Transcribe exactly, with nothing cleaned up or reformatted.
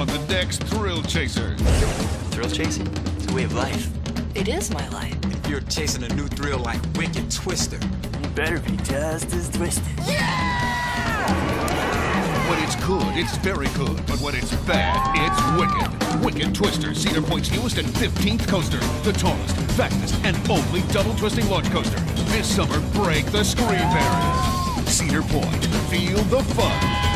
on the next Thrill Chaser. Thrill chasing? It's a way of life. It is my life. If you're chasing a new thrill like Wicked Twister, You better be just as twisted. When it's good, it's very good. But when it's bad, it's wicked. Wicked Twister, Cedar Point's newest and fifteenth coaster. The tallest, fastest, and only double twisting launch coaster. This summer, break the screen barrier. Cedar Point, feel the fun.